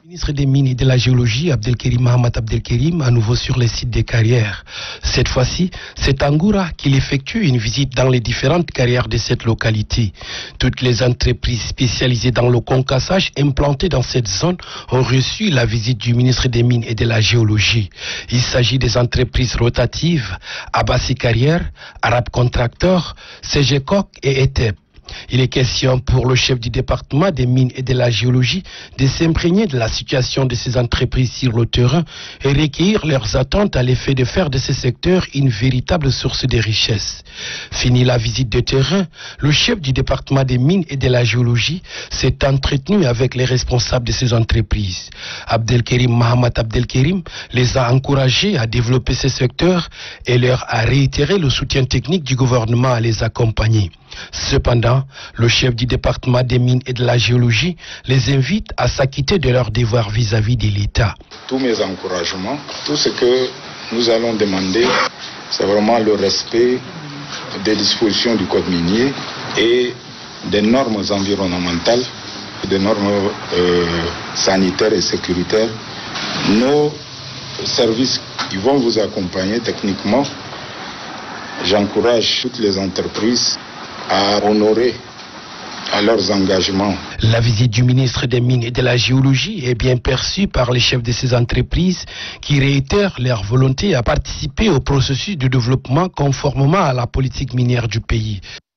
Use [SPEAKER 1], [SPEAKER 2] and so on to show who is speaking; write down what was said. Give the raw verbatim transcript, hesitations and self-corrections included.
[SPEAKER 1] Ministre des Mines et de la Géologie, Abdelkerim Mohamed Abdelkerim, à nouveau sur les sites des carrières. Cette fois-ci, c'est en Goura qu'il effectue une visite dans les différentes carrières de cette localité. Toutes les entreprises spécialisées dans le concassage implantées dans cette zone ont reçu la visite du ministre des Mines et de la Géologie. Il s'agit des entreprises rotatives, Abassi Carrière, Arab Contractor, C G C O C et E T E P. Il est question pour le chef du département des mines et de la géologie de s'imprégner de la situation de ces entreprises sur le terrain et recueillir leurs attentes à l'effet de faire de ces secteurs une véritable source de richesse. Fini la visite de terrain, le chef du département des mines et de la géologie s'est entretenu avec les responsables de ces entreprises. Abdelkerim Mohamed Abdelkerim les a encouragés à développer ces secteurs et leur a réitéré le soutien technique du gouvernement à les accompagner. Cependant, le chef du département des mines et de la géologie les invite à s'acquitter de leurs devoirs vis-à-vis de l'État.
[SPEAKER 2] Tous mes encouragements, tout ce que nous allons demander, c'est vraiment le respect des dispositions du code minier et des normes environnementales, des normes euh, sanitaires et sécuritaires. Nos services ils vont vous accompagner techniquement. J'encourage toutes les entreprises à honorer à leurs engagements.
[SPEAKER 1] La visite du ministre des Mines et de la Géologie est bien perçue par les chefs de ces entreprises qui réitèrent leur volonté à participer au processus de développement conformément à la politique minière du pays.